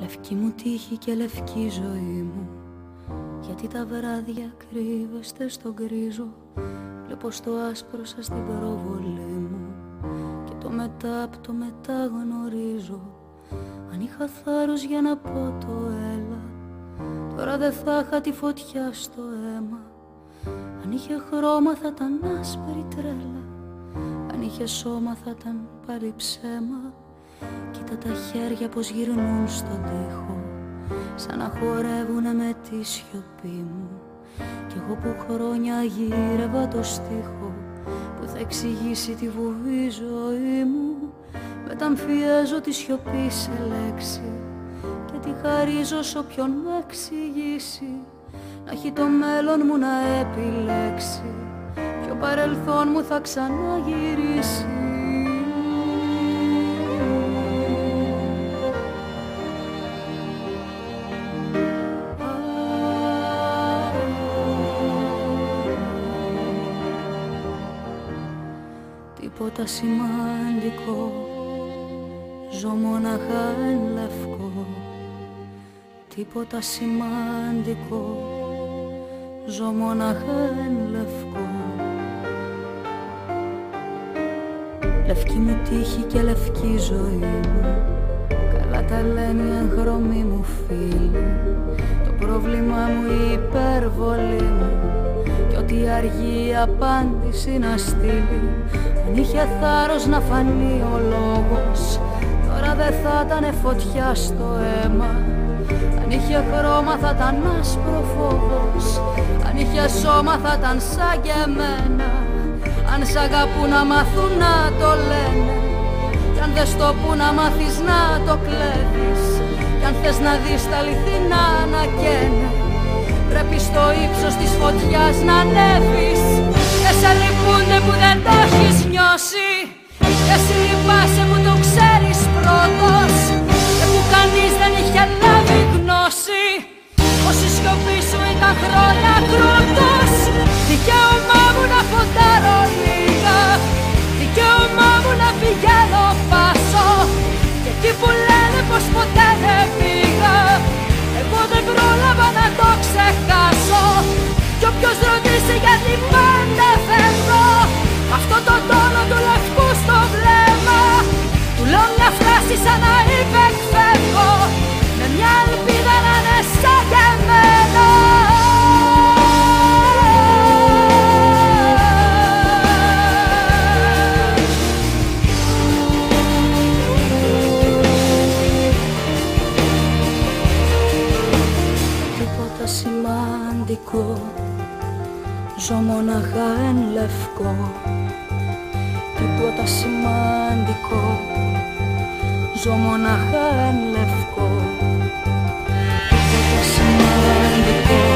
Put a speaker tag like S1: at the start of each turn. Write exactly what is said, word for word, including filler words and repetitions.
S1: Λευκή μου τύχη και λευκή ζωή μου, γιατί τα βράδια κρύβεστε στον γκρίζο. Βλέπω στο άσπρο σας την προβολή μου και το μετά απ' το μετά γνωρίζω. Αν είχα θάρρος για να πω το έλα, τώρα δεν θα είχα τη φωτιά στο αίμα. Αν είχε χρώμα θα ήταν άσπρη τρέλα, αν είχε σώμα θα ήταν πάλι ψέμα. Κοίτα τα χέρια πως γυρνούν στον τοίχο, σαν να χορεύουνε με τη σιωπή μου. Κι εγώ που χρόνια γύρευα το στίχο που θα εξηγήσει τη βουβή ζωή μου, μεταμφιέζω τη σιωπή σε λέξη και τη χαρίζω σ' όποιον με εξηγήσει. Να έχει το μέλλον μου να επιλέξει κι ο παρελθόν μου θα ξαναγυρίσει. Τίποτα σημαντικό, ζω μοναχά εν λευκό. Τίποτα σημαντικό, ζω μοναχά εν λευκό. Λευκή μου τύχη και λευκή ζωή μου, καλά τα λένε οι εγχρωμοί μου φίλοι. Το πρόβλημά μου η υπερβολή μου κι ό,τι αργεί η απάντηση να στείλει. Αν είχε θάρρος να φανεί ο λόγος, τώρα δεν θα ήτανε φωτιά στο αίμα. Αν είχε χρώμα θα ήταν άσπρο φόβος, αν είχε σώμα θα ήταν σαν και εμένα. Αν σ' αγαπούν να μάθουν να το λένε, κι αν δεν στο πουν να μάθεις να το κλέβεις, κι αν θες να δεις τα αληθινά να καίνε, πρέπει στο ύψος της φωτιάς να ανέβεις. Και σε λυπούνται που δεν το έχεις νιώσει, και εσύ λυπάσαι που το ξέρεις πρώτος, και που κανείς δεν είχε λάβει γνώση πως η σιωπή σου ήταν χρόνια κρούτος. Δικαίωμά μου να φοντάρω λίγα, δικαίωμά μου να πηγαίνω πάσω, και εκεί που λένε πως ποτέ δεν πήγα, εγώ δεν πρόλαβα να το ξεχάσω. Κι όποιος ρωτήσει γιατί πάντα φεύγω, αυτό το τόνο του λευκού στο βλέμμα, του λέω μια φράση σαν να υπεκφεύγω, με μια ελπίδα να είναι σαν και εμένα. Τίποτα σημαντικό, ζω μοναχά εν λευκό. Τίποτα σημαντικό, ζω μοναχά εν λευκό. Τίποτα σημαντικό,